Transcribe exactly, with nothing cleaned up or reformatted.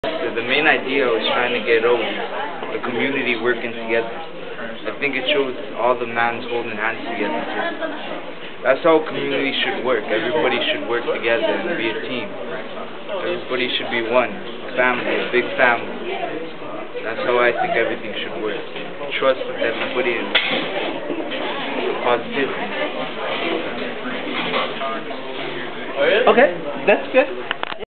The main idea was trying to get over the community working together. I think it shows all the mans holding hands together. That's how a community should work. Everybody should work together and be a team. Everybody should be one, a family, a big family. That's how I think everything should work. Trust with everybody and positivity. Okay, that's good.